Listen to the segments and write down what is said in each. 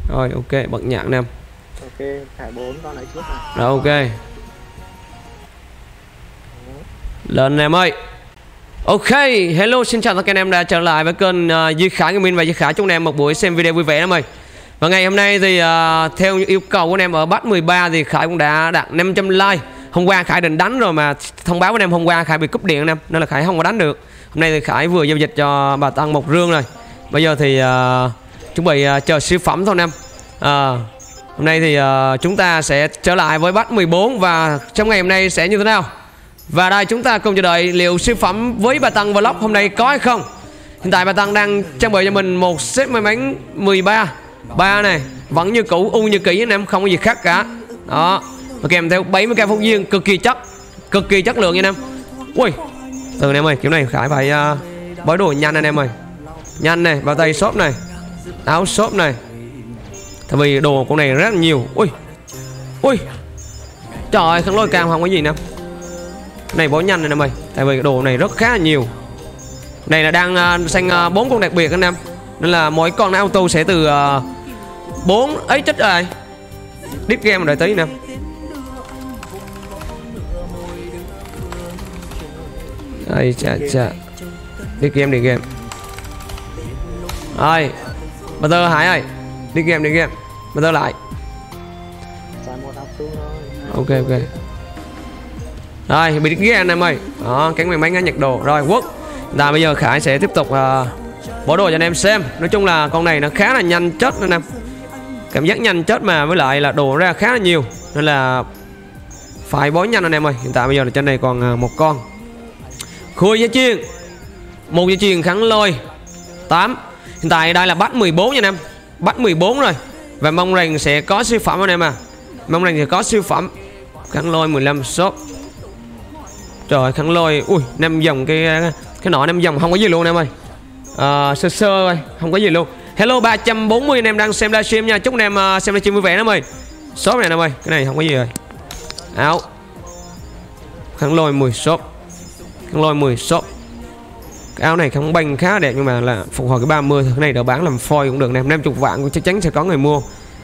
Rồi ok, bật nhạc nè. Ok, thả 4 con lại trước này. Rồi ok. Lên em ơi. Ok, hello, xin chào tất cả anh em đã trở lại với kênh Duy Khải Gaming, và Duy Khải chúc anh em một buổi xem video vui vẻ em ơi. Và ngày hôm nay thì theo yêu cầu của anh em ở batch 13 thì Khải cũng đã đạt 500 like. Hôm qua Khải định đánh rồi mà thông báo với anh em hôm qua Khải bị cúp điện anh em, nên là Khải không có đánh được. Hôm nay thì Khải vừa giao dịch cho bà Tăng một rương rồi. Bây giờ thì chuẩn bị chờ siêu phẩm thôi anh em. Hôm nay thì chúng ta sẽ trở lại với batch 14 và trong ngày hôm nay sẽ như thế nào. Và đây chúng ta cùng chờ đợi liệu siêu phẩm với bà Tăng Vlog hôm nay có hay không. Hiện tại bà Tăng đang trang bị cho mình một set may mắn 13 3 này, vẫn như cũ, u như kỹ anh em, không có gì khác cả. Đó, và kèm theo 70k phóng viên cực kỳ chất lượng nha anh em. Ui, từ anh em ơi, kiểu này Khải phải bói đồ nhanh anh em ơi. Nhanh này, bao tay shop này, áo shop này. Tại vì đồ con này rất là nhiều. Ui, ui, trời ơi, khăn lôi cam không có gì nè. Này bó nhanh này em ơi, tại vì đồ này rất khá là nhiều. Này là đang xanh 4 con đặc biệt anh em, nên là mỗi con auto sẽ từ 4 ấy chết rồi. Deep game đợi tí nè. Đây chà. Deep game. Rồi, bà tơ Hải ơi, đi game. Bà tơ lại. Ok. Rồi, bị đứt anh em ơi. Đó, cánh may mắn nhặt đồ. Rồi, quốc. Và bây giờ Khải sẽ tiếp tục bỏ đồ cho anh em xem. Nói chung là con này nó khá là nhanh chết anh em. Cảm giác nhanh chết mà với lại là đồ ra khá là nhiều, nên là phải bó nhanh anh em ơi. Hiện tại bây giờ là trên này còn một con. Khui dây chuyền. Một dây chuyền kháng lôi 8. Hiện tại đây là batch 14 nha anh em. Batch 14 rồi. Và mong rằng sẽ có siêu phẩm anh em à. Mong rằng sẽ có siêu phẩm. Kháng lôi 15 shop. Trời, kháng lôi, ui, 5 dòng cái nọ 5 dòng không có gì luôn em ơi. Sơ thôi, không có gì luôn. Hello 340 anh em đang xem livestream nha. Chúc anh em xem livestream vui vẻ em ơi. Shop này em ơi, cái này không có gì rồi. Áo. Kháng lôi 10 shop. Kháng lôi 10 shop. Cái áo này không banh khá đẹp nhưng mà là phục hồi cái 30 thôi. Cái này đỡ bán làm phôi cũng được em, 50 vạn cũng chắc chắn sẽ có người mua.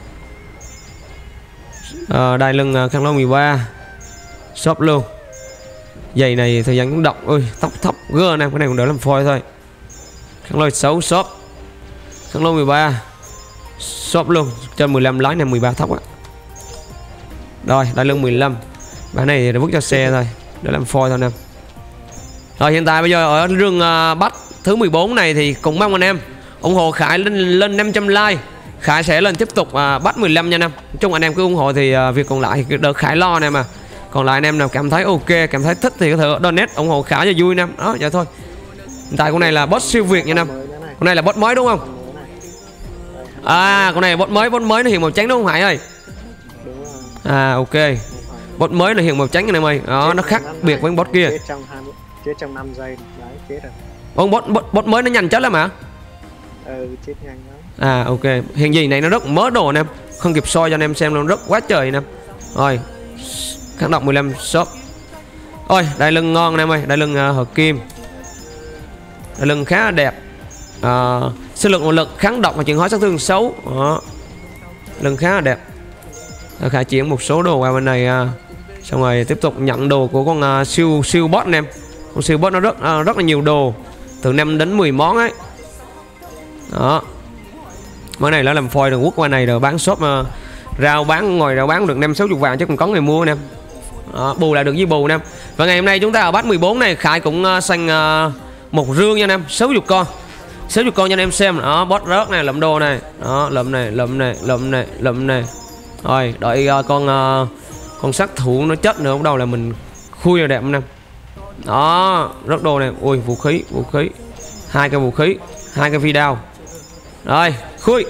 Đai lưng kháng lôi 13 shop luôn. Giày này thời gian cũng độc. Ôi, tóc thấp gơ nè, cái này cũng đỡ làm phôi thôi. Kháng lôi 6 shop. Kháng lôi 13 shop luôn, trên 15 lái này 13 thóc á. Rồi, đai lưng 15. Bản này để vứt cho xe thôi, để làm phôi thôi nè. Rồi hiện tại bây giờ ở rừng batch thứ 14 này thì cũng mong anh em ủng hộ Khải lên 500 like. Khải sẽ lên tiếp tục batch 15 nha anh em. Nói chung anh em cứ ủng hộ thì việc còn lại thì đỡ Khải lo nè mà. Còn lại anh em nào cảm thấy ok, cảm thấy thích thì có thể donate ủng hộ Khải cho vui nè. Đó, vậy thôi. Hiện tại con này là boss siêu việt nha anh em. Con này là boss mới đúng không? Con này là boss mới nó hiện màu trắng đúng không Hải ơi? Ok. Boss mới nó hiện màu trắng anh em ơi. Đó, nó khác biệt với boss kia. Chết trong 5 giây đấy, chết rồi. Boss mới nó nhanh chết lắm hả? Chết nhanh đó. Ok. Hiện gì này nó rất mớ đồ anh em, không kịp soi cho anh em xem luôn, rất quá trời anh em. Rồi. Kháng độc 15 shop. Ôi, đai lưng ngon anh em ơi, đai lưng hợp kim. Đai lưng khá là đẹp. Sức lực, nguồn lực, kháng độc và chuyển hóa sát thương xấu. Đó. Lưng khá là đẹp. Khải chuyển một số đồ qua bên này, xong rồi tiếp tục nhận đồ của con siêu boss anh em. Con siêu boss nó rất là nhiều đồ, từ 5 đến 10 món ấy. Đó. Món này nó làm phôi được quốc qua này rồi bán shop rao bán, ngồi rao bán được 50-60 vạn chứ còn có người mua anh em. Bù lại được với bù anh em. Và ngày hôm nay chúng ta ở batch 14 này Khải cũng xanh một rương nha anh em, 60 con. 60 con cho anh em xem. Đó, boss rớt này, lụm đồ này. Đó, lụm này. Rồi, đợi con sát thủ nó chết nữa bắt đầu là mình khui là đẹp anh em. Đó, rớt đồ này. Ui, vũ khí. 2 cái vũ khí, 2 cái phi đao. Rồi, khui.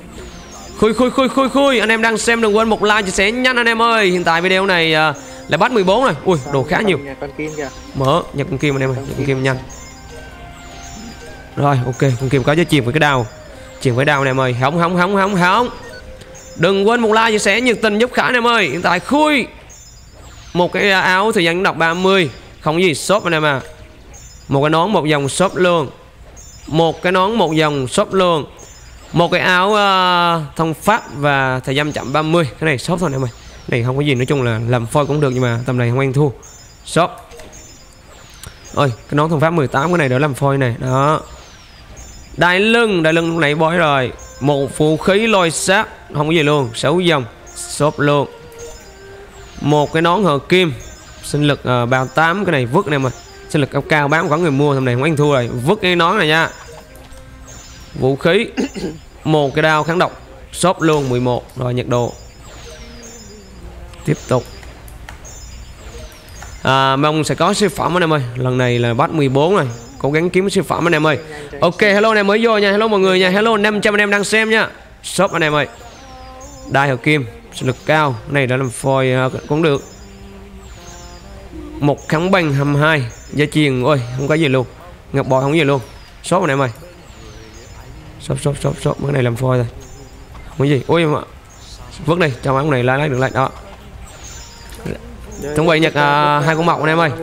Anh em đang xem đừng quên một like chia sẻ nhanh anh em ơi. Hiện tại video này là batch 14 rồi. Ui, đồ khá nhiều. Mở nhập con kim anh em ơi, nhập con kim nhanh. Rồi, ok, con kim có cho chìm với cái đao. Chìm với đao anh em ơi. Không. Đừng quên một like chia sẻ nhiệt tình giúp Khải anh em ơi. Hiện tại khui một cái áo thời gian đọc 30, không gì shop anh em à. Một cái nón một dòng shop luôn. Một cái nón một dòng shop luôn. Một cái áo thông pháp và thời gian chậm 30. Cái này shop thôi em ơi. Này không có gì, nói chung là làm phôi cũng được nhưng mà tầm này không ăn thua. Shop. Ôi, cái nón thông pháp 18 cái này đỡ làm phôi này. Đó. Đai lưng lúc nãy bói rồi. Một vũ khí lôi sát, không có gì luôn, 6 dòng. Shop luôn. Một cái nón hợp kim, sinh lực bao 8, cái này vứt này mà. Sinh lực cao cao bán có người mua, tầm này không ăn thua rồi. Vứt cái nón này nha. Vũ khí. Một cái đao kháng độc. Shop luôn 11. Rồi nhiệt độ. Tiếp tục. Mong sẽ có siêu phẩm anh em ơi. Lần này là bắt 14 rồi. Cố gắng kiếm siêu phẩm anh em ơi. Ok, hello anh em mới vô nha. Hello mọi người nha. Hello 500 anh em đang xem nha. Shop anh em ơi. Đai hợp kim, sinh lực cao. Cái này đã làm phôi cũng được. Một kháng banh 22. Dây chuyền, ôi không có gì luôn. Ngọc bội không có gì luôn. Shop anh em ơi. Shop. Cái này làm phôi rồi. Không có gì. Ôi mà vứt đi, cho cái này lấy được lại đó. Chuẩn bị nhặt hai con mọc anh em ơi.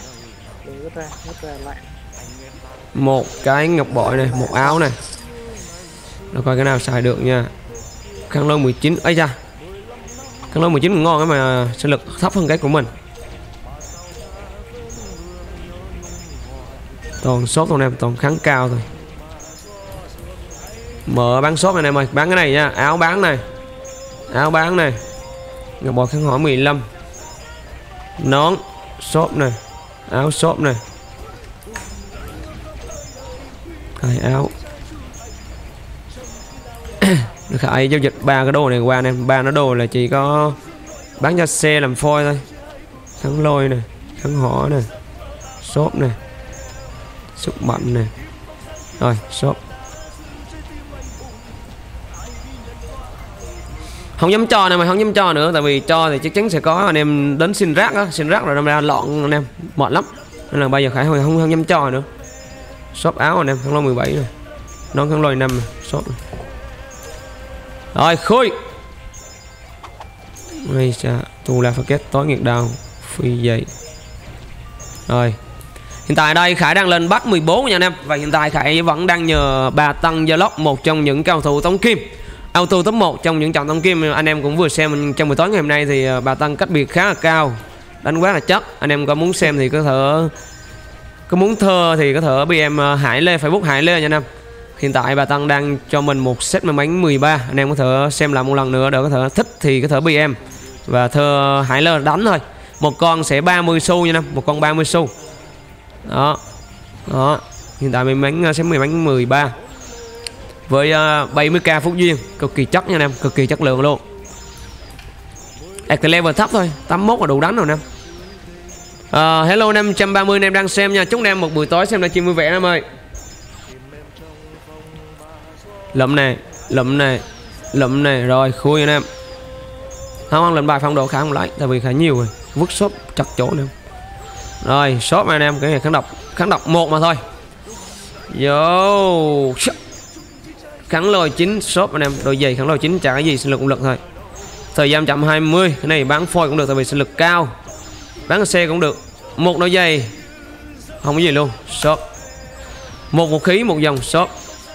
Một cái ngọc bội này, một áo này. Để coi cái nào xài được nha. Khăn lôi 19. Ấy da. Khăn lôi 19 cũng ngon cái mà sinh lực thấp hơn cái của mình. Toàn shop thôi em, toàn kháng cao thôi. Mở bán shop này em ơi, bán cái này nha, áo bán này. Áo bán này. Ngọc bội kháng hỏi 15. Nón shop này, áo shop này. Cái áo. Khải giao dịch 3 cái đồ này qua em, 3 nó đồ là chỉ có bán cho xe làm phôi thôi. Kháng lôi này, kháng hỏa này. Shop này. Sức mạnh này. Rồi, shop. Không dám cho này mà không dám cho nữa, tại vì cho thì chắc chắn sẽ có anh em đến xin rác á, xin rác rồi đâm ra lọn anh em, mệt lắm. Nên là bây giờ Khải không dám cho nữa. Shop áo anh em, khăn lôi 17 này. Nón khăn lôi 5 này, shop này. Rồi, khui. Ngay xa, tu la phá kết tối nghiệt đào, phi dậy. Rồi. Hiện tại đây Khải đang lên bắt 14 nha anh em. Và hiện tại Khải vẫn đang nhờ bà Tăng Gia Lóc, một trong những cao thủ tống kim, auto top 1 trong những trận tống kim. Anh em cũng vừa xem trong buổi tối ngày hôm nay thì bà Tăng cách biệt khá là cao, đánh quá là chắc. Anh em có muốn xem thì có thể, có muốn thơ thì có thể BM Hải Lê, Facebook Hải Lê nha anh em. Hiện tại bà Tăng đang cho mình một set may mắn 13. Anh em có thể xem lại một lần nữa để có thể thích thì có thể BM và thơ Hải Lê đánh thôi. Một con sẽ 30 xu nha anh em, một con 30 xu. Đó. Đó. Hiện tại may mắn sẽ may mắn 13 với 70k phúc duyên, cực kỳ chất nha anh em, cực kỳ chất lượng luôn. Cái level thấp thôi, 81 là đủ đánh rồi anh em. Hello 530 anh em đang xem nha. Chúc anh em một buổi tối xem livestream vui vẻ anh em ơi. Lụm này, lụm này, lụm này. Rồi khui anh em. Không lên bài phong độ Khải không lấy, tại vì Khải nhiều rồi, vứt shop chặt chỗ anh em. Rồi shop anh em, cái này kháng độc 1 mà thôi. Vô kháng lôi 9 shop anh em, đôi giày kháng lôi 9 chả cái gì, sinh lực cũng lực thôi. Thời gian chậm 20, cái này bán phôi cũng được tại vì sinh lực cao. Bán xe cũng được. Một đôi giày không có gì luôn, shop. Một vũ khí, một dòng, shop.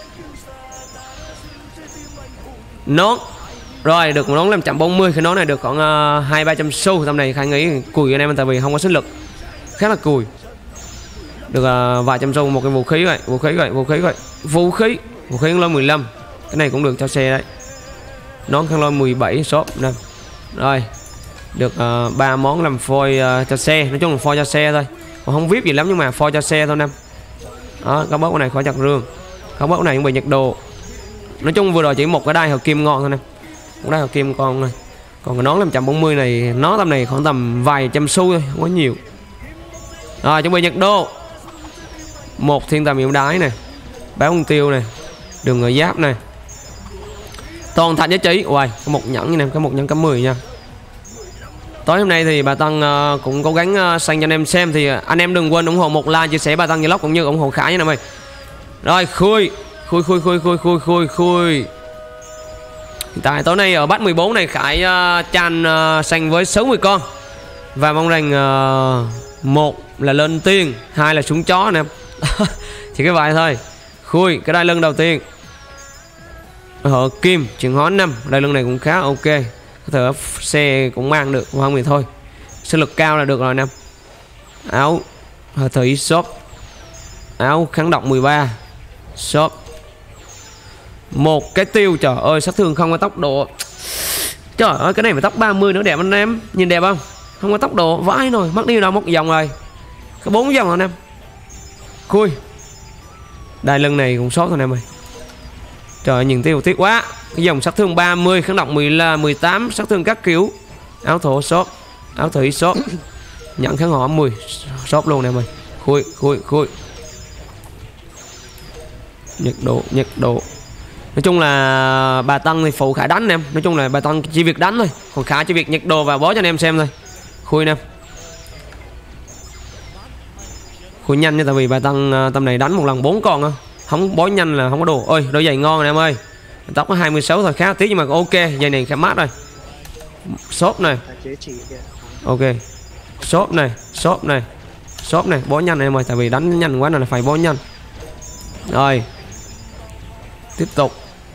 Nón. Rồi được một nón 540, cái nón này được khoảng 200-300 xu. Tầm này Khải nghĩ cùi anh em tại vì không có sinh lực, khá là cùi. Được vài trăm xu một cái vũ khí vậy, vũ khí khăn lôi 15. Cái này cũng được cho xe đấy. Nón khăn lôi 17 shop nè. Rồi được 3 món làm phôi cho xe, nói chung là phôi cho xe thôi, còn không VIP gì lắm nhưng mà phôi cho xe thôi anh em. Đó, có bớt cái này khỏi chặt rương, có bớt cái này cũng bị nhặt đồ. Nói chung vừa rồi chỉ một cái đai hợp kim ngon thôi nè, một đai hợp kim con này. Còn cái nón 540 này, nó tầm này khoảng tầm vài trăm xu thôi, không có nhiều. Rồi chuẩn bị nhặt đồ. Một thiên tầm hiệu đái này, báo con tiêu này, đường người giáp này, toàn thạch giá trị. Uầy, có một nhẫn như em, có một nhẫn cấp 10 nha. Tối hôm nay thì bà Tăng cũng cố gắng sang cho anh em xem. Thì anh em đừng quên ủng hộ một like, chia sẻ bà Tăng Vlog cũng như ủng hộ Khải nha anh em ơi. Rồi khui. Hiện tại tối nay ở bắt 14 này Khải chan xanh với 60 con. Và mong rằng một là lên tiên, hai là súng chó anh em. Chỉ cái vậy thôi. Khui cái đai lưng đầu tiên. Họ kim chuyển hóa 5. Đai lưng này cũng khá ok, có thể xe cũng mang được, không thì thôi. Sinh lực cao là được rồi Nam. Áo hợp thủy shop. Áo kháng độc 13 shop. Một cái tiêu, trời ơi sát thương không có tốc độ. Trời ơi cái này phải tốc 30 nữa đẹp anh em. Nhìn đẹp không? Không có tốc độ, vãi rồi, mất đi đâu một vòng rồi. Có 4 vòng rồi anh em. Khui. Đai lưng này cũng shop thôi anh em ơi. Trời nhìn tiêu tiếc quá. Cái dòng sát thương 30, kháng độc 18, sát thương các kiểu. Áo thổ shop. Áo thủy shop. Nhận kháng hỏa 10 shop luôn nè mày. Khui. Nhiệt độ. Nói chung là bà Tân thì phụ Khải đánh em. Nói chung là bà Tân chỉ việc đánh thôi, còn Khải chỉ việc nhiệt độ và bó cho anh em xem thôi. Khui em. Khui nhanh nha, tại vì bà Tân tầm này đánh một lần 4 con á. Không bó nhanh là không có đồ. Ôi đôi giày ngon nè em ơi. Tóc có 26 thôi, khá tí nhưng mà ok. Giày này khá mát rồi. Shop này. Ok. Shop này, bó nhanh này em ơi, tại vì đánh nhanh quá nên là phải bó nhanh. Rồi. Tiếp tục.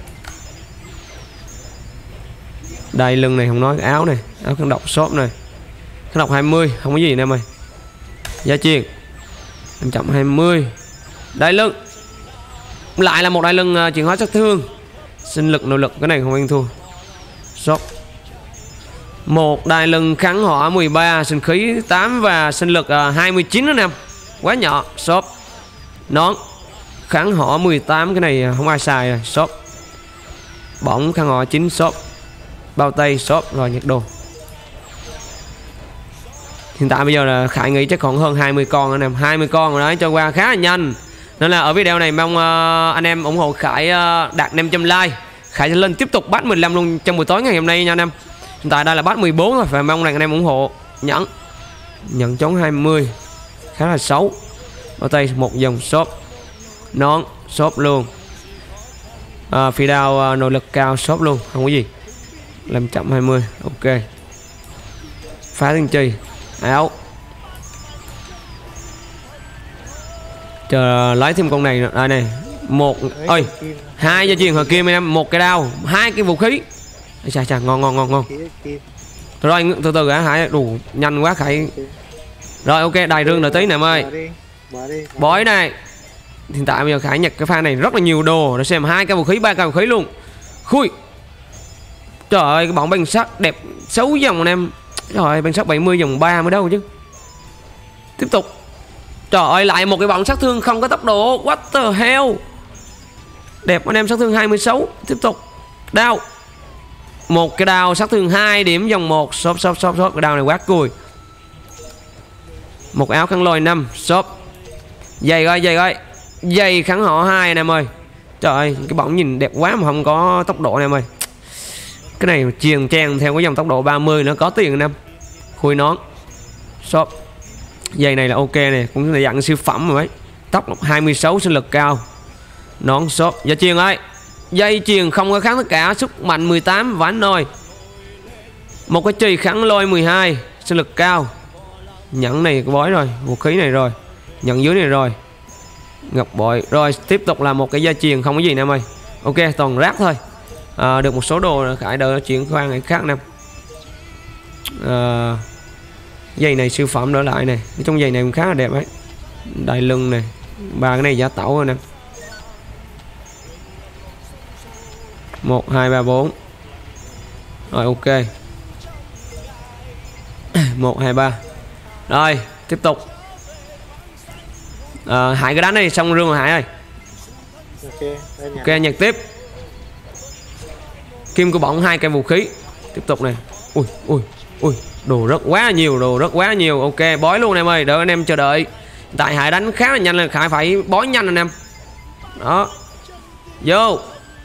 Đai lưng này không nói, áo này, áo kháng độc shop này. Kháng độc 20, không có gì nè em ơi. Gia truyền 520. Đai lưng. Lại là một đai lưng chuyển hóa sát thương. Sinh lực nội lực, cái này không ăn thua. Shop. Một đai lưng kháng hỏa 13, sinh khí 8 và sinh lực 29 nữa nè. Quá nhỏ. Shop. Nón kháng hỏa 18, cái này không ai xài rồi. Shop. Bỏng kháng hỏa 9 shop. Bao tay shop. Rồi nhiệt độ. Hiện tại bây giờ là Khải nghĩ chắc còn hơn 20 con anh em. 20 con rồi đấy, cho qua khá là nhanh. Nên là ở video này mong anh em ủng hộ Khải đạt 500 like. Khải sẽ lên tiếp tục bắt 15 luôn trong buổi tối ngày hôm nay nha anh em. Hiện tại đây là bắt 14 rồi, và mong rằng anh em ủng hộ. Nhận chống 20 khá là xấu. Bao tay một dòng shop. Nón shop luôn. Phi đao nội lực cao shop luôn, không có gì. 520 ok. Phá thiên trì. Áo. Chờ lấy thêm con này nữa. Đây này. Một ơi, 2 gia truyền hợp kim anh em, 1 cái đao, 2 cái vũ khí. Chà ngon. Rồi từ từ hả, đủ nhanh quá Khải. Rồi ok, đài rương đợi tí nè em ơi. Bói này. Hiện tại bây giờ Khải nhặt cái pha này rất là nhiều đồ. Để xem 2 cái vũ khí, 3 cái vũ khí luôn. Khui. Trời ơi, cái bóng bánh sắt đẹp 6 dòng anh em. Trời ơi, bánh sắt 70 dòng 3 mới đâu chứ. Tiếp tục. Trời ơi, lại một cái bóng sát thương không có tốc độ. What the hell. Đẹp anh em, sát thương 26. Tiếp tục. Đao. Một cái đao sát thương 2 điểm dòng 1. Shop. Cái đao này quá cùi. Một áo khăn lôi 5. Shop. Giày coi. Giày kháng họ 2 anh em ơi. Trời ơi, cái bóng nhìn đẹp quá mà không có tốc độ anh em ơi. Cái này triền chen theo cái dòng tốc độ 30 nữa, có tiền anh em. Khui nón. Shop. Giày này là ok này, cũng là dạng siêu phẩm rồi đấy. Tốc 26, sinh lực cao. Nón shop. Dạ truyền ơi. Dây chuyền không có kháng tất cả, sức mạnh 18 ván nồi. Một cái chì kháng lôi 12, sinh lực cao. Nhẫn này bói rồi, vũ khí này rồi, nhận dưới này rồi, ngọc bội. Rồi tiếp tục là một cái dây chuyền không có gì nè em ơi. Ok, toàn rác thôi. Được một số đồ Khải đợi chuyển khoan này khác nè. Dây này siêu phẩm đỡ lại này. Trong dây này cũng khá là đẹp ấy. Đai lưng này, 3 cái này giá tẩu rồi nè. 1, 2, 3, 4. Rồi ok. 1, 2, 3. Rồi tiếp tục. Hải cái đánh này xong rương rồi Hải ơi. Ok, nhặt tiếp. Kim của bỏng 2 cây vũ khí. Tiếp tục này. Ui, đồ rất quá nhiều. Ok, bói luôn em ơi, đợi anh em chờ đợi. Tại Hải đánh khá là nhanh là Khải phải bói nhanh anh em. Đó. Vô.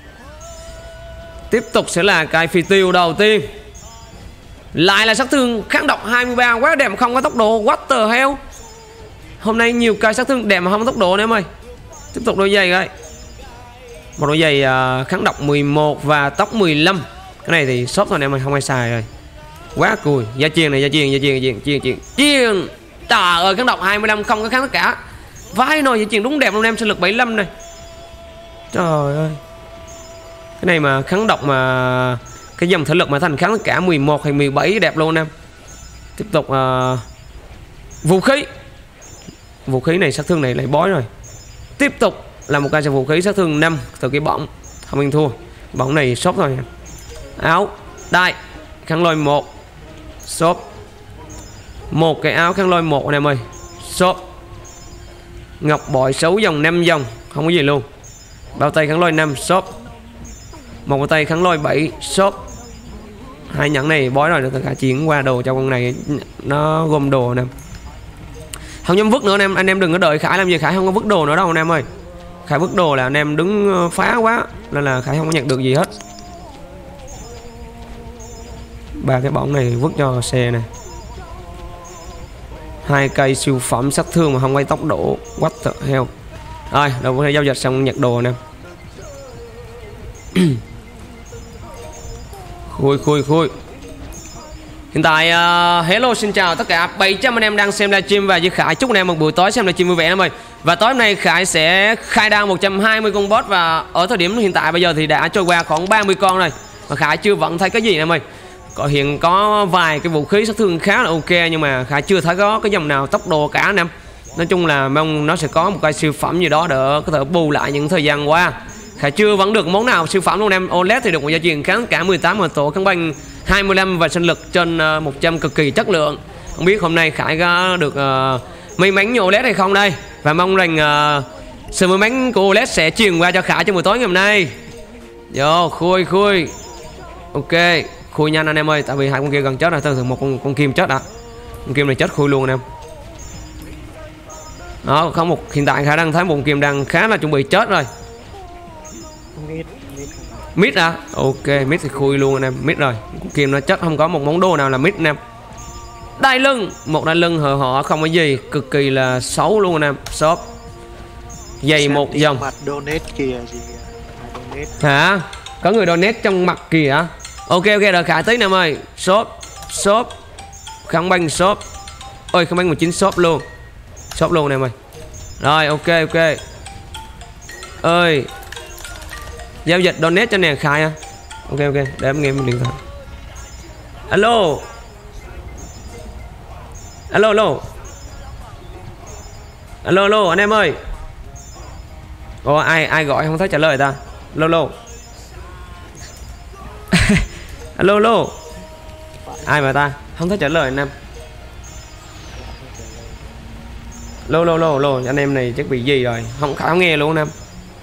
Tiếp tục sẽ là cái phi tiêu đầu tiên. Lại là sát thương kháng độc 23, quá đẹp mà không có tốc độ. What the hell. Hôm nay nhiều cây sát thương đẹp mà không có tốc độ nữa em ơi. Tiếp tục đôi giày coi. Một đôi giày kháng độc 11 và tốc 15. Cái này thì shop thôi em ơi, không ai xài rồi. Quá cùi. Gia truyền này, gia truyền. Trời ơi, kháng độc 25 không có kháng tất cả. Vãi nồi, gia truyền đúng đẹp luôn em, sinh lực 75 này. Trời ơi. Cái này mà kháng độc mà cái dòng thể lực mà thành kháng cả 11 hay 17 đẹp luôn em. Tiếp tục vũ khí này sát thương này lại bói rồi. Tiếp tục là một cây vũ khí sát thương 5 từ cái bỏng, không ăn thua. Bỏng này shop thôi em. Áo đai kháng lôi 1 shop, một cái áo kháng lôi 1 anh em ơi, shop. Ngọc bội 6 dòng 5 dòng không có gì luôn. Bao tay kháng lôi 5 shop, một bao tay kháng lôi 7 shop. Hai nhẫn này bói rồi, tất cả chuyển qua đồ cho con này, nó gom đồ nè. Không dám vứt nữa anh em đừng có đợi Khải làm gì, Khải không có vứt đồ nữa đâu anh em ơi. Khải vứt đồ là anh em đứng phá quá, nên là Khải không có nhận được gì hết. Ba cái bóng này vứt cho xe này. 2 cây siêu phẩm sát thương mà không quay tốc độ, what the hell. Rồi, đâu có thể giao dịch xong nhặt đồ nè. Khui. Hiện tại hello xin chào tất cả 700 anh em đang xem livestream và với Khải, chúc anh em một buổi tối xem livestream vui vẻ em ơi. Và tối hôm nay Khải sẽ khai đao 120 con boss, và ở thời điểm hiện tại bây giờ thì đã trôi qua khoảng 30 con rồi mà Khải chưa vẫn thấy cái gì em ơi. Hiện có vài cái vũ khí sát thương khá là ok, nhưng mà Khải chưa thấy có cái dòng nào tốc độ cả anh em. Nói chung là mong nó sẽ có một cái siêu phẩm gì đó để có thể bù lại những thời gian qua. Khải chưa vẫn được món nào siêu phẩm luôn em. OLED thì được một gia truyền kháng cả 18 mà tổ kháng banh 25 và sinh lực trên 100 cực kỳ chất lượng. Không biết hôm nay Khải có được may mắn như OLED hay không đây. Và mong rằng sự may mắn của OLED sẽ truyền qua cho Khải trong buổi tối ngày hôm nay. Vô khui. Ok, khui nhanh anh em ơi, tại vì hai con kia gần chết rồi, thường một con kim chết đã. Con kim này chết khui luôn anh em. Đó, không một hiện tại Khải đang thấy một con kim đang khá là chuẩn bị chết rồi. Mid à? Ok, mid thì khui luôn anh em, mid rồi. Con kim nó chết, không có một món đồ nào là mid anh em. Đai lưng, một đai lưng họ không có gì, cực kỳ là xấu luôn anh em. Shop dày một dòng. Donate kìa gì? Hả? Có người donate trong mặt kìa. Ok rồi Khải tí em ơi. Shop kháng banh shop. Ôi kháng banh 19 shop luôn em ơi. Rồi ok. Ơi, giao dịch donate cho nè Khải à. Ok để em nghe mình điện thoại. Alo anh em ơi. Ồ, ai gọi không thấy trả lời ta. Alo. Ai mà ta không thấy trả lời anh em. Lô anh em này chắc bị gì rồi, không nghe luôn anh em.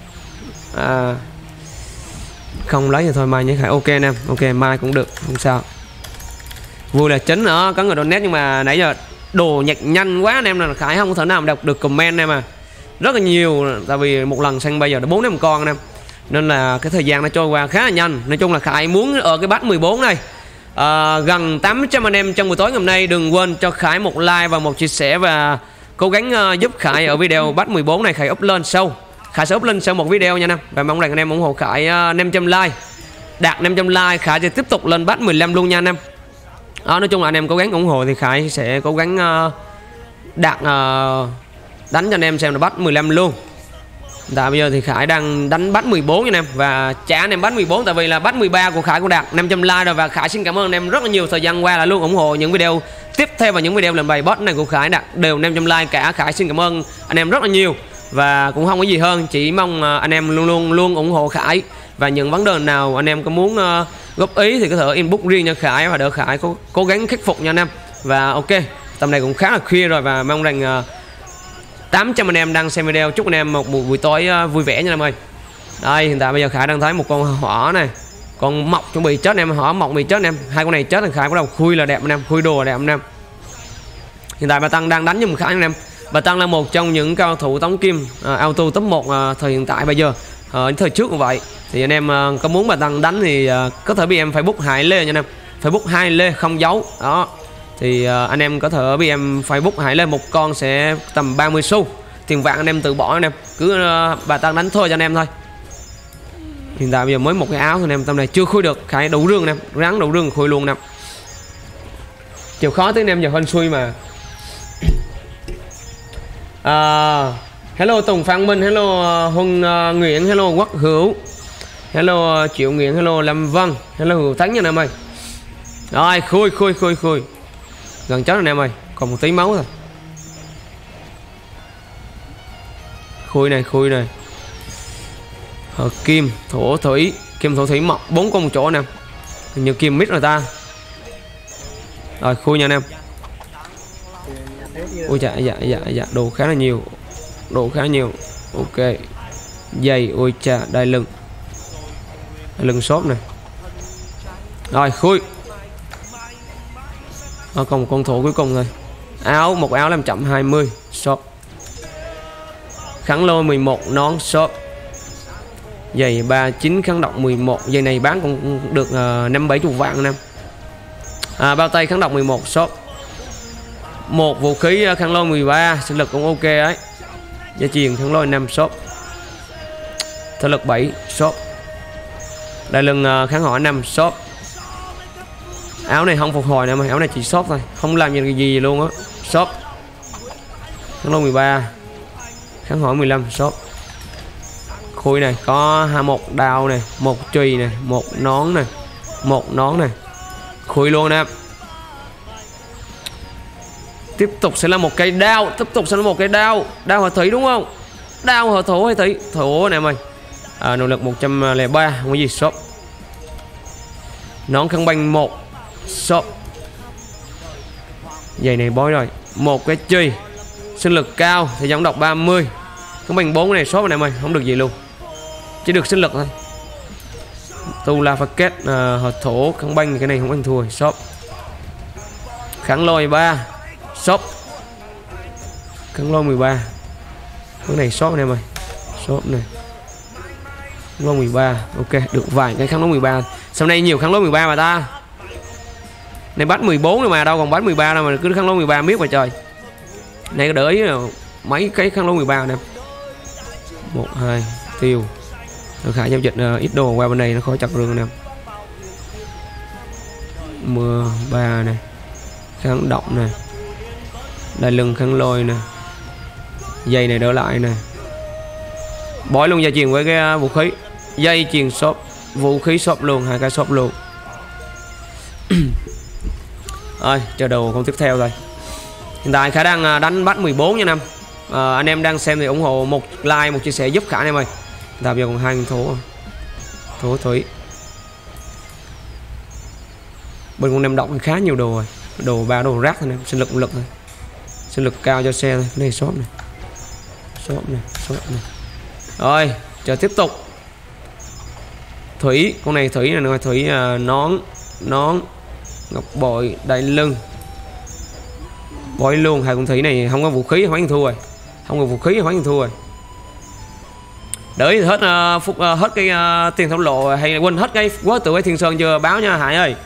Không lấy thì thôi, mai nhé Khải. Ok anh em, ok mai cũng được, không sao. Vui là chính nữa, có người donate nhưng mà nãy giờ đồ nhặt nhanh quá anh em, là Khải không có thể nào đọc được comment em à. Rất là nhiều, tại vì một lần săn bây giờ đã 4-5 con anh em, nên là cái thời gian nó trôi qua khá là nhanh. Nói chung là Khải muốn ở cái batch 14 này gần 800 anh em trong buổi tối ngày hôm nay. Đừng quên cho Khải một like và một chia sẻ, và cố gắng giúp Khải ở video batch 14 này Khải up lên sau. Khải sẽ up lên sau một video nha anh em. Và mong rằng anh em ủng hộ Khải 500 like. Đạt 500 like Khải sẽ tiếp tục lên batch 15 luôn nha anh em. Nói chung là anh em cố gắng ủng hộ thì Khải sẽ cố gắng đạt đánh cho anh em xem là batch 15 luôn. Tại bây giờ thì Khải đang đánh batch 14 nha anh em, và trả anh em batch 14 tại vì là batch 13 của Khải cũng đạt 500 like rồi. Và Khải xin cảm ơn anh em rất là nhiều thời gian qua là luôn ủng hộ những video tiếp theo, và những video làm bài boss này của Khải đạt đều 500 like cả. Khải xin cảm ơn anh em rất là nhiều, và cũng không có gì hơn, chỉ mong anh em luôn ủng hộ Khải. Và những vấn đề nào anh em có muốn góp ý thì có thể inbox riêng cho Khải, và đỡ Khải cố gắng khắc phục nha anh em. Và ok, tầm này cũng khá là khuya rồi, và mong rằng 800 anh em đang xem video. Chúc anh em một buổi tối vui vẻ nha anh em ơi. Đây, hiện tại bây giờ Khải đang thấy một con hỏa này, con mọc chuẩn bị chết anh em, hỏa mọc bị chết anh em. Hai con này chết thì Khải bắt đầu khui là đẹp anh em, khui đồ là đẹp anh em. Hiện tại bà Tăng đang đánh giùm Khải anh em. Bà Tăng là một trong những cao thủ tống kim auto top 1 thời hiện tại bây giờ. Thời trước cũng vậy. Thì anh em có muốn bà Tăng đánh thì có thể bị em phải book 2 lê nha anh em. Phải book 2 lê không giấu. Đó. Thì anh em có thể bị em phải book 2 lê, một con sẽ tầm 30 xu. Tiền vàng anh em tự bỏ anh em. Cứ bà Tăng đánh thôi cho anh em thôi. Hiện tại bây giờ mới một cái áo thôi anh em, tầm này chưa khui được. Khải đủ rương anh em, ráng đủ rương khui luôn anh em. Chịu khó tới anh em giờ hên xui mà. Hello Tùng Phan Minh, hello Huân Nguyễn, hello Quốc Hữu, hello Triệu Nguyễn, hello Lâm Vân, hello Hữu Thắng nha anh em ơi. Rồi khui gần chết rồi anh em ơi, còn một tí máu thôi. Khui này kim thổ thủy, kim thổ thủy mọc 4 con một chỗ nè, nhiều kim mít rồi ta. Rồi khui nha anh em. Ôi dạ đồ khá là nhiều, ok. Dây ôi chà, đai lưng shop này. Rồi khui. Còn một con thổ cuối cùng thôi. Một áo làm chậm 20 shop. Kháng lôi 11 nón shop. Giày 39 kháng độc 11. Giày này bán cũng được 5-70 vạn anh em. Bao tay kháng độc 11 shop. Một vũ khí kháng lôi 13, sinh lực cũng ok ấy. Gia truyền kháng lôi 5 shop. Thể lực 7 shop. Đai lưng kháng hỏa 5 shop. Áo này không phục hồi nè mà, áo này chỉ shop thôi, không làm gì luôn á. Shop. Kháng lôi 13, kháng hỏa 15 shop. Khui này có 21 đao này, 1 chùy này, 1 nón này. Khui luôn nè. Tiếp tục sẽ là một cây đao, đao hỏa thủy đúng không? Đao hỏa thổ hay thủy? Thổ này em ơi. Nỗ lực 103, không có gì shop. Nón kháng banh 1 shop. Giày này bói rồi. Một cái chùy, sinh lực cao, thì giống độc 30. Kháng banh 4 này shop này em ơi, không được gì luôn, chỉ được sinh lực thôi. Tu la pha kết hỏa thổ kháng banh, cái này không ăn thua shop. Kháng lôi 3 shop. Kháng lôi 13, cái này shop này em ơi, shop này. Kháng lôi 13, ok, được vài cái kháng lôi 13. Sau này nhiều kháng lôi 13 mà ta. Này bắt 14 rồi mà, đâu còn bắt 13 đâu mà cứ kháng lôi 13 miết mà trời. Này có đỡ ý nào mấy cái kháng lôi 13 nè. 1 2 tiêu. Khả giao dịch ít đồ qua bên này nó khỏi chặt rừng nè. 13 này. Kháng độc này. Đai lưng kháng lôi nè. Dây này đỡ lại nè. Bói luôn gia truyền với cái vũ khí. Dây truyền shop, vũ khí shop luôn, 2 cái shop luôn. Rồi, chờ đồ con tiếp theo rồi. Hiện tại Khả đang đánh bắt 14 nha anh em. Anh em đang xem thì ủng hộ một like, một chia sẻ giúp Khả anh em ơi. Bây giờ còn 2 con thổ thủy. Bên con em động khá nhiều đồ rồi. Đồ 3 đồ rác thôi em, sinh lực lực thôi. Sinh lực cao cho xe thôi. Cái này shop này. Shop này. Rồi, chờ tiếp tục. Thủy, con này thủy này, thủy nón ngọc bội, đai lưng. Bói luôn, 2 con thủy này không có vũ khí hoán thua rồi. Không có vũ khí hoán thua rồi. Đợi hết hết cái tiền thổ lộ hay quên hết cái quá tự Thiên Sơn chưa báo nha Hải ơi.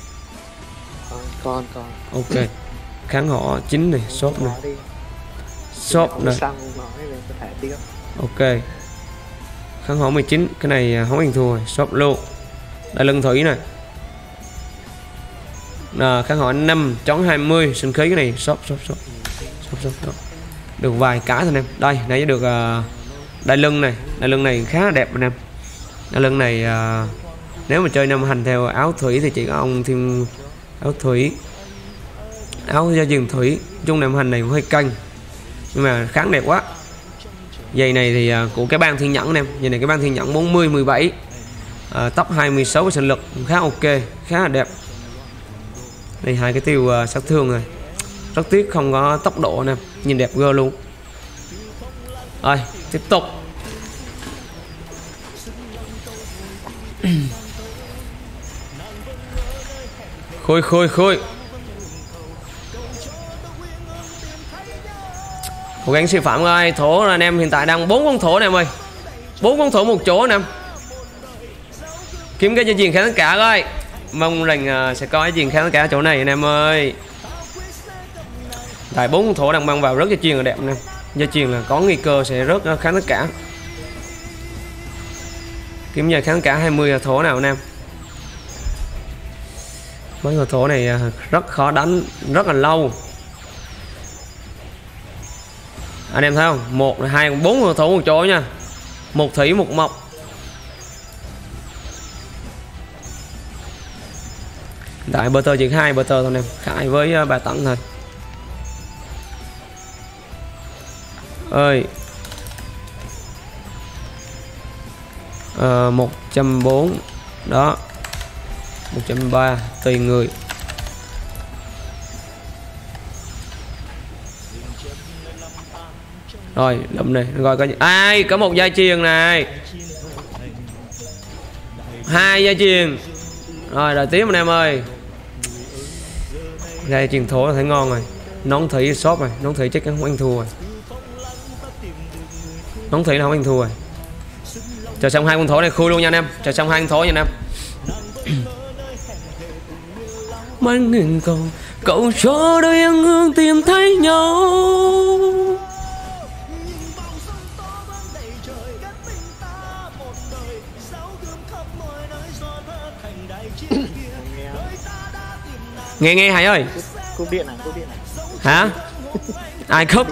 Con. Ok. Kháng họ 9 này, shop này. Shop này. Ok. Kháng họ 19, cái này không ăn thua rồi, shop luôn. Đai lưng thủy này. Kháng họ 5, chón 20, sinh khí cái này shop. Được vài cái thôi anh em. Đây, nãy được đai lưng này khá là đẹp anh em. Đai lưng này nếu mà chơi năm hành theo áo thủy thì chỉ có ông thêm áo thủy, áo gia truyền thủy. Chung năm hành này cũng hơi canh nhưng mà kháng đẹp quá. Giày này thì của cái bang thiên nhẫn anh em. Giày này cái bang thiên nhẫn 40 17, tốc 26 sinh lực khá ok, khá là đẹp. Đây 2 cái tiêu sát thương này. Rất tiếc không có tốc độ anh em, nhìn đẹp gơ luôn. Rồi tiếp tục. Khui. Cố gắng siêu phẩm ơi. Thổ là anh em hiện tại đang 4 con thổ này em ơi. 4 con thổ một chỗ anh em. Kiếm cái gia truyền khá tất cả coi. Mong rằng sẽ có gia truyền khá tất cả chỗ này anh em ơi. Tại 4 con thổ đang mang vào rất gia truyền là đẹp nè. Gia truyền là có nguy cơ sẽ rớt khá tất cả. Kiếm giờ kháng cả 20 thổ nào anh em. Mấy con thổ này rất khó đánh, rất là lâu. Anh em thấy không? 1, 2, 4 con thổ một chỗ nha. 1 thủy 1 mộc. Tại bờ tơ chỉ 2 bờ tơ thôi em, Khải với bà Tặng thôi. Ơi 140 đó, 130 tùy người. Rồi đâm này rồi coi ai có một dây chuyền này, 2 dây chuyền. Rồi đợi tiếp anh em ơi. Dây chuyền thổ là thấy ngon rồi. Nón thủy shop rồi, nón thủy chắc chắn không ăn thua rồi. Nón thủy là không ăn thua rồi. Chờ xong 2 con thổ này khui luôn nha anh em. Chờ xong 2 con thổ nha anh em. Mấy nghìn cầu cậu cho đôi em hương tìm thấy nhau. Nghe Hải ơi. Cúp điện này, cúp điện này. Hả? Ai cúp?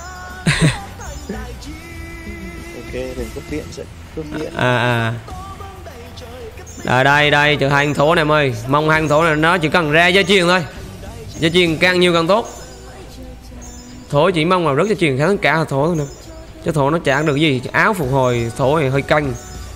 Ok, đừng cúp điện sẽ cúp điện. Đây chờ 2 con thổ này em ơi. Mong 2 con thổ này nó chỉ cần ra dây chuyền thôi. Dây chuyền càng nhiều càng tốt. Thổ chỉ mong là rất dây chuyền khá tất cả là thổ thôi nè. Chứ thổ nó chả được gì. Áo phục hồi thổ thì hơi căng.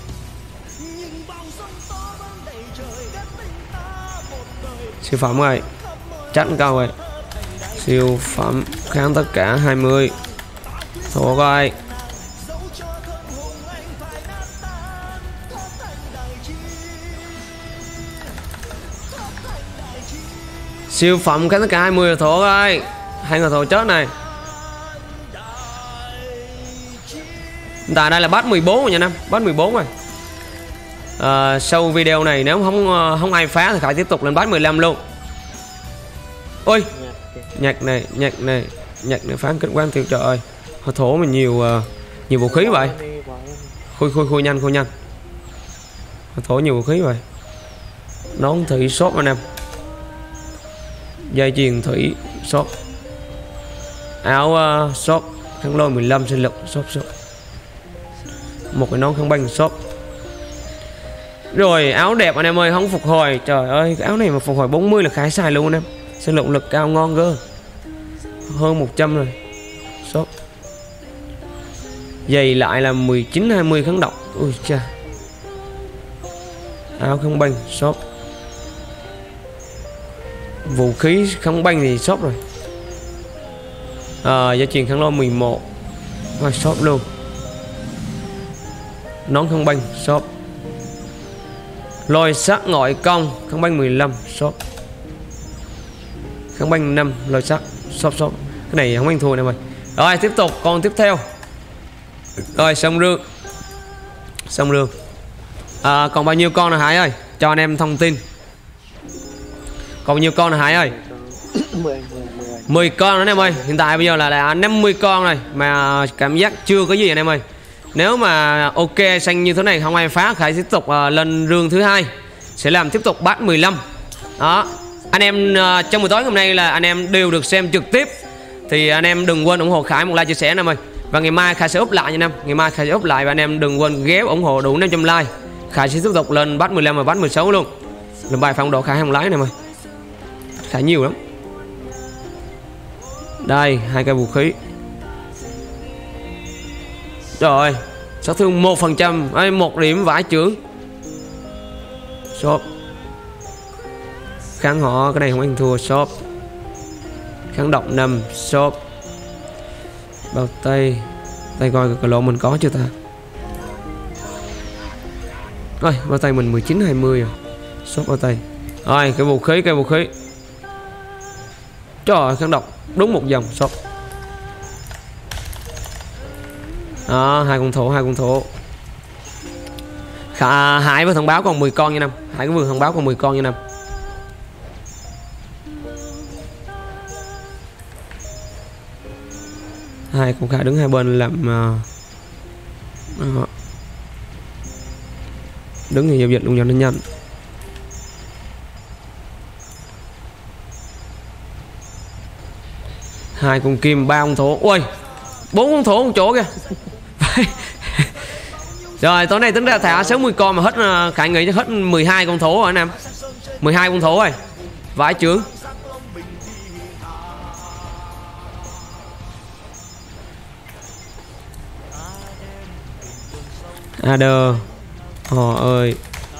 Siêu phẩm rồi. Chắc cao rồi. Siêu phẩm kháng tất cả 20. Thổ coi. Siêu phẩm kháng tất cả 20 thổ coi. 2 người thổ chết này. Tại đây là bắt 14 rồi nha anh. Bắt 14 rồi. Sau video này nếu không ai phá thì Khải tiếp tục lên bắt 15 luôn. Ôi nhạc này phá kết quan tiêu trời ơi. Thổ mình nhiều vũ khí vậy. Khui nhanh. Thổ nhiều vũ khí vậy. Nón thủy shop anh em. Dây chuyền thủy shop. Áo shop. Khăn lôi 15 sinh lực shop. Một cái nón khăn banh shop. Rồi áo đẹp anh em ơi, không phục hồi. Trời ơi cái áo này mà phục hồi 40 là khá xài luôn anh em. Sinh lượng lực cao ngon cơ. Hơn 100 rồi. Shop. Giày lại là 19-20 kháng độc. Ui cha. Áo khăn banh shop. Vũ khí kháng banh thì shop rồi. Giá truyền kháng lôi 11. Rồi shop luôn. Nón kháng banh shop. Lôi sắt ngọi công kháng banh 15 shop. Kháng banh 5 lôi sắt shop. Cái này không ăn thua nè mày. Rồi tiếp tục con tiếp theo. Rồi xong rương. Còn bao nhiêu con là Hải ơi? Cho anh em thông tin. Còn bao nhiêu con là Hải ơi? 10 con nữa anh em ơi. Hiện tại bây giờ là 50 con rồi. Mà cảm giác chưa có gì anh em ơi. Nếu mà ok xanh như thế này không ai phá, Khải tiếp tục lên rương thứ 2. Sẽ làm tiếp tục bắt 15. Đó. Anh em trong buổi tối hôm nay là anh em đều được xem trực tiếp. Thì anh em đừng quên ủng hộ Khải một like chia sẻ anh em ơi. Và ngày mai Khải sẽ up lại nha anh em. Ngày mai Khải sẽ up lại và anh em đừng quên ghé ủng hộ đủ 500 like. Khải sẽ tiếp tục lên bắt 15 và bắt 16 luôn. Lần bài phong độ Khải không lái này em ơi. Khải nhiều lắm. Đây 2 cây vũ khí. Rồi sát thương 1%, 1 điểm vải trưởng. Shop. Kháng họ cái này không ăn thua shop. Kháng độc 5 shop. Bao tay. Tay coi cái lỗ mình có chưa ta. Rồi bao tay mình 19-20 rồi. Shop bao tay. Rồi cái vũ khí. Trời ơi kháng độc đúng một dòng shop. Đó, 2 con thổ. Hải vừa thông báo còn 10 con nha năm. Hải vừa thông báo còn 10 con nha năm. Hai con Khải đứng hai bên làm đứng thì giao dịch luôn cho nó nhanh. Hai con kim, 3 con thổ. Ui, 4 con thổ một chỗ kìa. Rồi tối nay tính ra thả 60 con mà hết. Khải nghĩ hết 12 con thổ rồi anh em. 12 con thổ rồi. Vãi chưởng. Adder. Họ ơi.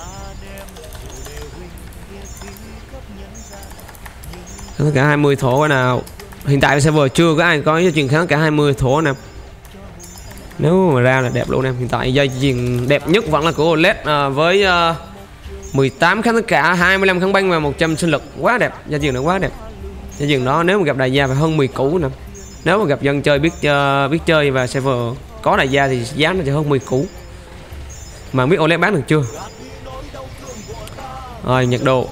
Kháng cả 20 thổ nào. Hiện tại server chưa có ai có dây chuyền kháng cả 20 thổ nè. Nếu mà ra là đẹp luôn em. Hiện tại dây chuyền đẹp nhất vẫn là của OLED với 18 kháng tất cả, 25 kháng băng và 100 sinh lực. Quá đẹp, dây chuyền nó quá đẹp. Dây chuyền đó nếu mà gặp đại gia phải hơn 10 củ nè. Nếu mà gặp dân chơi biết chơi và server có đại gia thì giá nó sẽ hơn 10 củ. Mà biết OLED bán được chưa? Rồi nhiệt độ.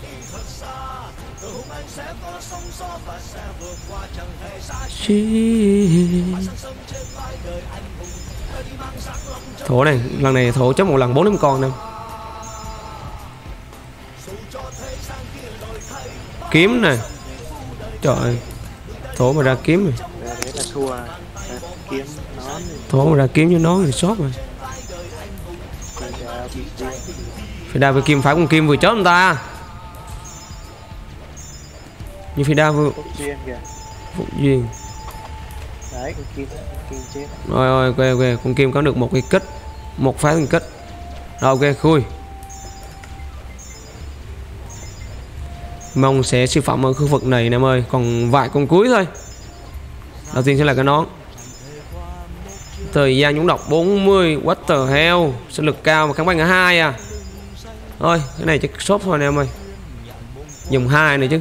Thổ này, lần này thổ chấp một lần 4-5 con nè. Kiếm này. Trời ơi. Thổ mà ra kiếm rồi. Đấy là thua. Kiếm nón. Thổ mà ra kiếm với nón thì sót rồi. Phải đa với kim phải con kim vừa chết người ta. Nhưng phải đa vừa Phúc duyên. Đấy, con kim chết. Rồi ok, con kim có được một cái kích, một phá thành kích. Rồi ok, khui. Mong sẽ siêu phẩm ở khu vực này em ơi, còn vài con cuối thôi. Đầu tiên sẽ là cái nón. Thời gian nhúng độc 40, what the hell, sinh lực cao mà kháng băng ở 2 à. Thôi, cái này chắc shop thôi em ơi. Dùng 2 này chứ.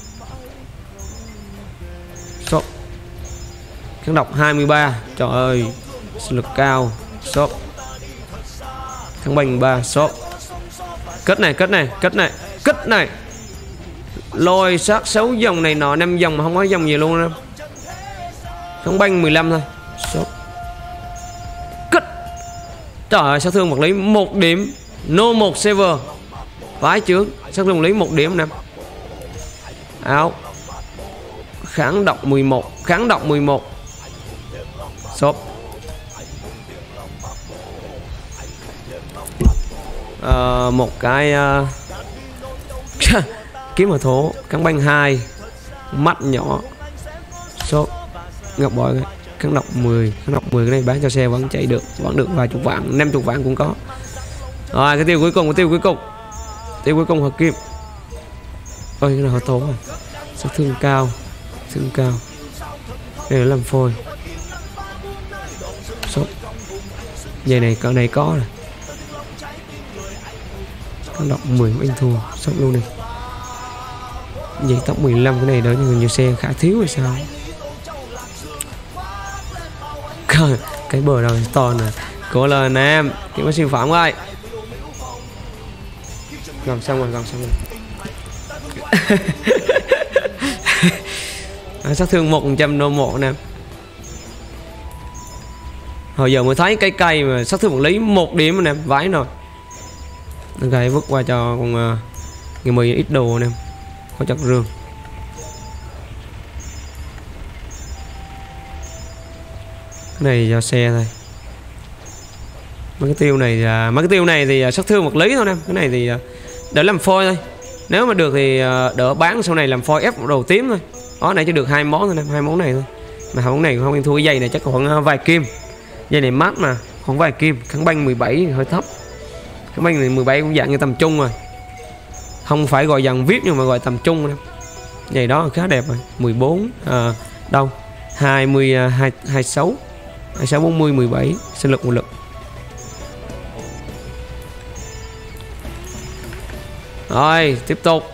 Shop. Kháng độc 23, trời ơi. Sinh lực cao, shop. Kháng băng 3, shop. Kết này. Lôi sát 6 dòng này nọ, 5 dòng mà không có dòng gì luôn em. Kháng băng 15 thôi. Shop. Kết. Trời ơi, sát thương vật lý 1 điểm. No 1 server. Vãi chướng. Sát thương vật lý 1 điểm nè. Áo. Kháng độc 11. Shop. Một cái kiếm ở thổ. Kháng băng 2. Mắt nhỏ. Shop. Ngọc bội. Kháng độc 10. Kháng độc 10 cái này bán cho xe vẫn chạy được. Vẫn được vài chục vạn, 50 vạn cũng có. Rồi cái tiêu cuối cùng. Tiêu cuối cùng hợp kim. Ôi cái này họ tốn rồi. Sát thương cao. Đây là làm phôi. Shop. Dây này cỡ này có rồi. Kháng độc 10 của anh thua. Shop luôn này. Dây tóc 15 cái này đỡ như nhiều xe khá thiếu hay sao. Cái bờ đầu to nè. Cố lên em. Kiếm cái siêu phẩm ơi. Gần xong rồi. Sát thương 1% no 1 nè. Hồi giờ mới thấy cái cây mà sát thương vật lý 1 điểm nè, vãi rồi. Cây vứt qua cho con người 10 ít đồ nè. Có chất rương. Cái này cho xe thôi. Mấy cái tiêu này thì sát thương vật lý thôi nè. Cái này thì để làm phôi thôi. Nếu mà được thì đỡ bán sau này làm phôi ép đồ tím thôi. Đó nãy chỉ được 2 món thôi nè, 2 món này thôi. Mà 2 món này không thua cái dây này chắc khoảng vài kim. Dây này mát mà, không vài kim. Kháng băng 17 hơi thấp. Kháng băng này 17 cũng dạng như tầm trung rồi. Không phải gọi dàn VIP nhưng mà gọi tầm trung nè. Dây đó khá đẹp rồi. 14 đâu? 20 26 40 17 sinh lực 1 lực. Rồi tiếp tục.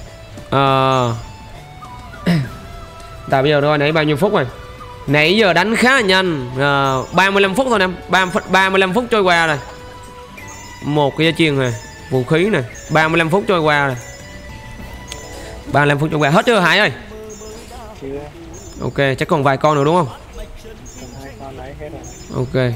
Tại bây giờ thôi nãy bao nhiêu phút rồi? Nãy giờ đánh khá là nhanh. 35 phút thôi em. 35 phút trôi qua rồi. Một cái dây chuyền này, vũ khí này, 35 phút trôi qua rồi. 35 phút trôi qua hết chưa Hải ơi? Chưa. Ok, chắc còn vài con nữa đúng không? Còn 2 con lấy hết rồi. Ok.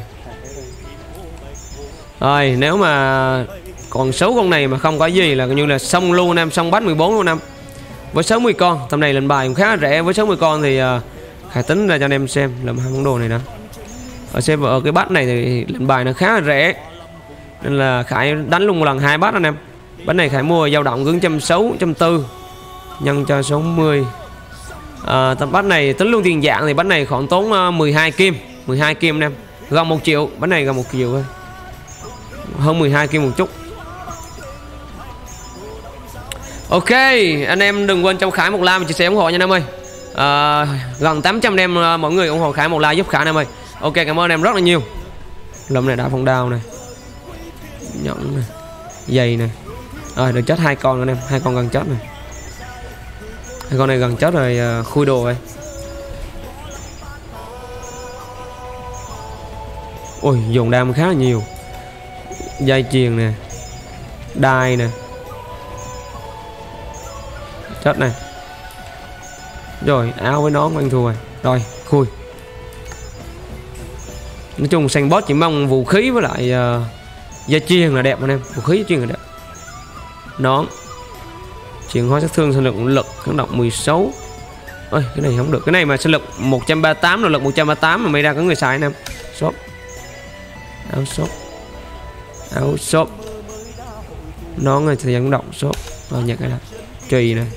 Rồi, nếu mà còn 6 con này mà không có gì là coi như là xong luôn em, xong bắt 14 luôn em. Với 60 con, tầm này lên bài cũng khá là rẻ. Với 60 con thì Khải tính ra cho anh em xem làm 2 món đồ này đó. Ở cái bát này thì lên bài nó khá là rẻ. Nên là Khải đánh luôn một lần 2 bát anh em. Bát này Khải mua dao động cứ 160, 140. nhân cho 60. Tập bắt này tính luôn tiền dạng thì bắt này khoảng tốn 12 kim. 12 kim anh em. Gần 1 triệu, bắt này gần 1 triệu thôi. Hơn 12 kim một chút. Ok, anh em đừng quên cho Khải một like và chia sẻ ủng hộ nha anh em ơi. Gần 800 anh em mọi người ủng hộ Khải một like giúp Khải anh em ơi. Ok, cảm ơn anh em rất là nhiều. Lùm này đã phong đao này. Nhẫn này. Dày này. Rồi được chết 2 con anh em, 2 con gần chết này. 2 con này gần chết rồi, khui đồ rồi. Ôi, dùng đam khá là nhiều. Dây chuyền nè. Đai nè. Chết này. Rồi, áo với nón anh thua rồi. Rồi, khui. Nói chung xanh boss chỉ mong vũ khí với lại dây chuyền là đẹp anh em. Vũ khí dây chuyền là đẹp. Nón. Chuyển hóa sát thương sinh lực kháng độc 16. Ôi, cái này không được. Cái này mà sinh lực 138 rồi lực 138 mà mới ra có người xài anh em. Shop. Áo shop. Áo shop. Nón này thì kháng độc shop. Rồi nhặt cái này. Chùy này.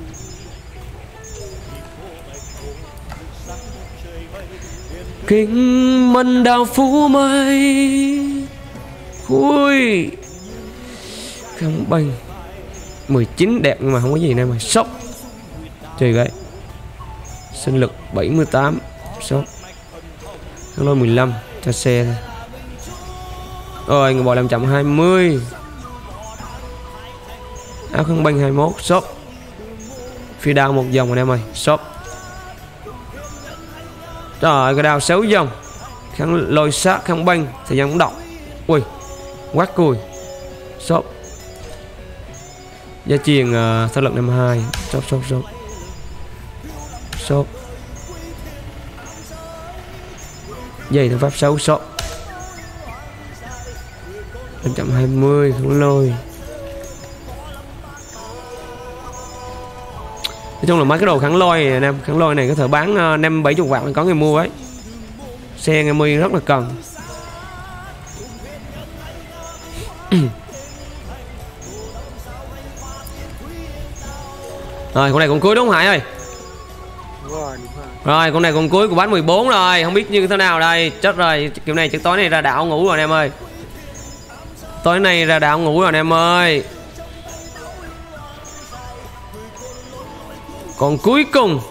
Kinh mân đào phú mây. Ui. Không bằng 19 đẹp nhưng mà không có gì nên mà sốc. Chơi gậy. Sinh lực 78. Sốc. Kháng lôi 15 cho xe thôi. Rồi người bò 520. Áo kháng banh 21. Sốc. Phi đao một dòng anh em ơi. Sốc. Rồi cái đao 6 dòng. Kháng lôi sát kháng banh thời gian cũng động. Ui. Quát cùi. Sốc. Gia truyền thất lực 52. Shop. Dây thằng pháp 6 shop. 520 không lôi. Nói chung là mấy cái đồ kháng lôi này anh em. Kháng lôi này có thể bán 5-70 vạn có người mua ấy. Xe nghe mi rất là cần. Rồi con này con cuối đúng không Hải ơi? Đúng rồi. Rồi con này con cuối của bát 14 rồi. Không biết như thế nào đây. Chết rồi. Kiểu này chắc tối này ra đảo ngủ rồi anh em ơi. Tối nay ra đảo ngủ rồi anh em ơi. Còn cuối cùng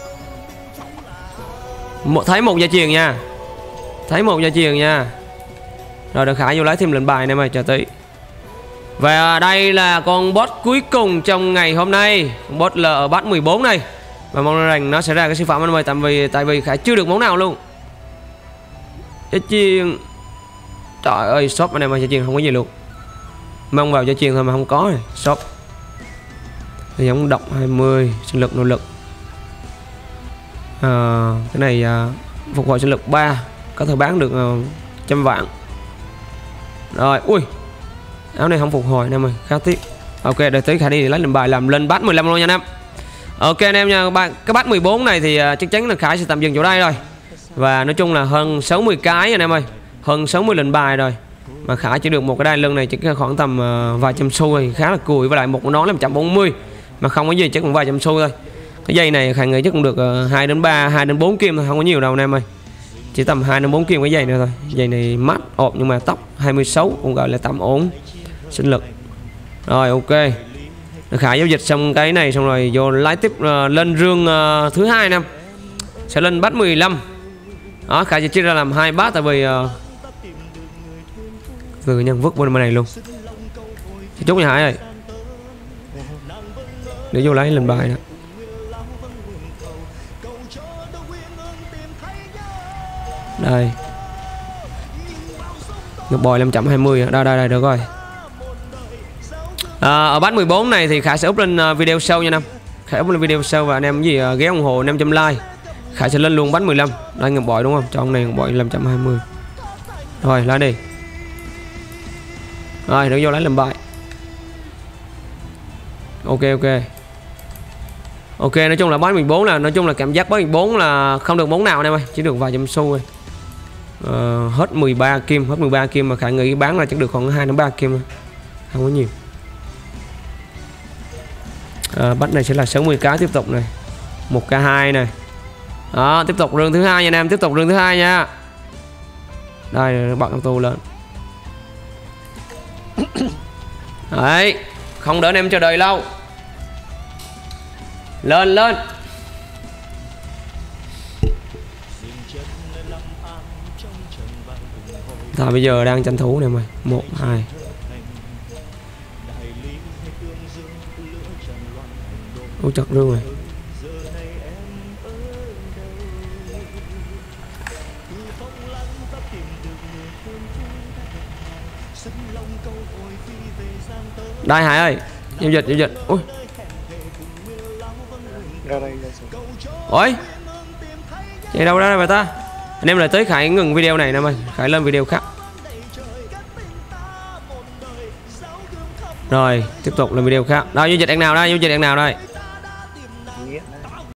thấy một gia truyền nha. Thấy một gia truyền nha. Rồi được Khải vô lấy thêm lệnh bài anh em ơi. Chờ tí. Và đây là con boss cuối cùng trong ngày hôm nay. Con boss là ở bát 14 này. Và mong rằng nó sẽ ra cái siêu phẩm anh em ơi. Tại vì Khải chưa được món nào luôn. Gia truyền. Trời ơi shop anh em ơi. Gia truyền không có gì luôn. Mong vào gia truyền thôi mà không có này. Shop. Thì giống độc 20. Sinh lực nỗ lực. Cái này phục hồi sinh lực 3. Có thể bán được 100 vạn. Rồi. Ui. Áo này không phục hồi anh em ơi. Khá tiếc. Ok để tới Khải đi lấy lệnh bài làm lên bát 15 luôn nha anh em. Ok anh em nha. Cái bát 14 này thì chắc chắn là Khải sẽ tạm dừng chỗ đây rồi. Và nói chung là hơn 60 cái anh em ơi. Hơn 60 lệnh bài rồi. Mà Khải chỉ được một cái đai lưng này chỉ khoảng tầm vài trăm xu thì khá là cùi. Với lại một nón là 140. Mà không có gì chắc cũng vài trăm xu thôi. Cái dây này Khải nghĩ chắc cũng được 2 đến 3, 2 đến 4 kim thôi, không có nhiều đâu anh em ơi. Chỉ tầm 2 đến 4 kim cái dây nữa thôi. Dây này mát ộp nhưng mà tóc 26 cũng gọi là tạm ổn. Sinh lực. Rồi ok. Khải giao dịch xong cái này xong rồi vô lái tiếp lên rương thứ hai năm. Sẽ lên bát 15. Đó Khải sẽ chia ra làm 2 bát tại vì từ nhân vứt bên này luôn. Chúc nha Hải ơi. Để vô lấy lên bài đó. Đây. Ngọc bòi 520. Đây được rồi. Ở bát 14 này thì Khải sẽ up lên video sau nha anh em. Khải up lên video sau và anh em gì ghé ủng hộ 500 like. Khải sẽ lên luôn bát 15. Đây ngọc bòi đúng không? Trong này ngọc bòi 520. Rồi lấy đi. Rồi được vô lấy làm bài. Ok. Ok nói chung là bát 14 là nói chung là cảm giác bát 14 là không được món nào anh em ơi, chỉ được vài trăm xu thôi. Hết 13 kim, hết 13 kim mà Khải nghĩ bán là chắc được khoảng 2 đến 3 kim thôi. Không có nhiều. Bắt này sẽ là 60 cái tiếp tục này. 1k2 này. Đó, tiếp tục rương thứ hai nha anh em, tiếp tục rương thứ hai nha. Đây, bật con tu lên. Đấy, không đỡ anh em chờ đợi lâu. Lên lên. Ta bây giờ đang tranh thủ này mày. 1 2. Ôi chật rương rồi. Đây Hải ơi, giao dịch. Ui. Ra đây ra xuống. Ôi. Chạy đâu ra vậy ta? Anh em lại tới Khải ngừng video này nè mày, Khải lên video khác. Rồi, tiếp tục lên video khác. Đâu giao dịch đằng nào đây? Giao dịch đằng nào đây?